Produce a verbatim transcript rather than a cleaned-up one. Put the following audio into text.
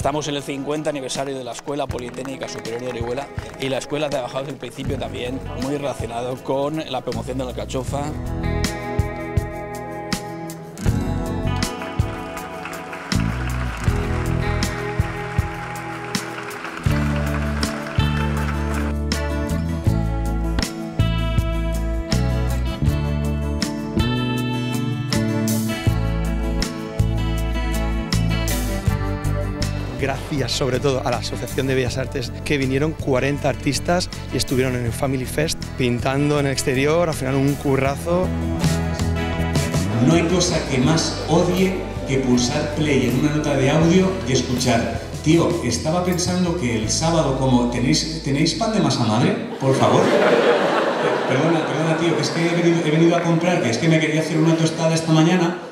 Estamos en el cincuenta aniversario de la Escuela Politécnica Superior de Orihuela y la escuela ha trabajado desde el principio también muy relacionado con la promoción de la alcachofa. Gracias sobre todo a la Asociación de Bellas Artes, que vinieron cuarenta artistas y estuvieron en el Family Fest pintando en el exterior, al final un currazo. No hay cosa que más odie que pulsar play en una nota de audio y escuchar: tío, estaba pensando que el sábado, como tenéis, ¿tenéis pan de masa madre? Por favor. Perdona, perdona tío, que es que he venido, he venido a comprar, que es que me quería hacer una tostada esta mañana.